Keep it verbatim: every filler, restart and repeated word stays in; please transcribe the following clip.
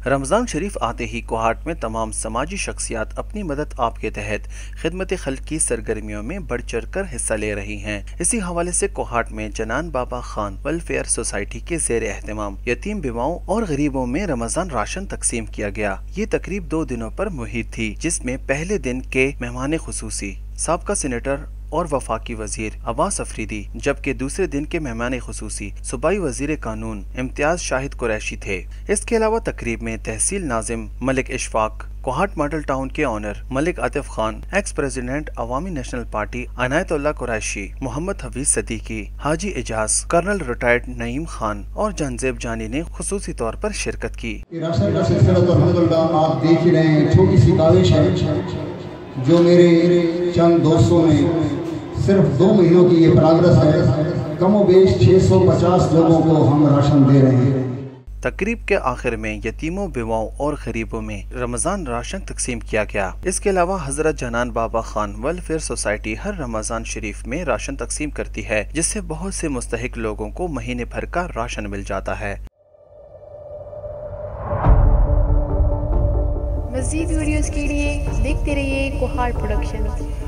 رمضان شریف آتے ہی کوہاٹ میں تمام سماجی شخصیات اپنی مدد آپ کے تحت خدمت خلق کی سرگرمیوں میں بڑھ چڑھ کر حصہ لے رہی ہیں۔ اسی حوالے سے کوہاٹ میں جنان بابا خان ویلفیئر سوسائٹی کے زیر اہتمام یتیم بیواؤں اور غریبوں میں رمضان راشن تقسیم کیا گیا۔ یہ تقریب دو دنوں پر محیط تھی، جس میں پہلے دن کے مہمان خصوصی سابقہ سینیٹر اور وفاقی وزیر عباس افریدی، جبکہ دوسرے دن کے مہمان خصوصی صوبائی وزیر قانون امتیاز شاہد قریشی تھے۔ اس کے علاوہ تقریب میں تحصیل ناظم ملک اشفاق، کوہاٹ ماڈل ٹاؤن کے owner Malik Atif Khan, ex president Awami national party Inayat Ullah Qureshi, Muhammad Hafeez Siddiqui, Haji Ejaz, colonel retired Naeem Khan اور جانزیب جانی نے خصوصی طور پر شرکت کی۔ آپ دیکھ رہے ہیں چھوٹی سی کاوش ہے جو میرے چند دوستوں نے صرف دو مہینوں کی یہ پروگرس ہے، کم و بیش چھ سو پچاس لوگوں کو ہم راشن دے رہے ہیں۔ تقریب کے آخر میں یتیموں، بیواؤں اور غریبوں میں رمضان راشن تقسیم کیا گیا۔ اس کے علاوہ حضرت جنان بابا خان ویلفیئر سوسائٹی ہر رمضان شریف میں راشن تقسیم کرتی ہے، جس سے بہت سے مستحق لوگوں کو مہینے بھر کا راشن مل جاتا ہے۔ مزید ویڈیوز کے لیے دیکھتے رہیے کوہاٹ پروڈکشن۔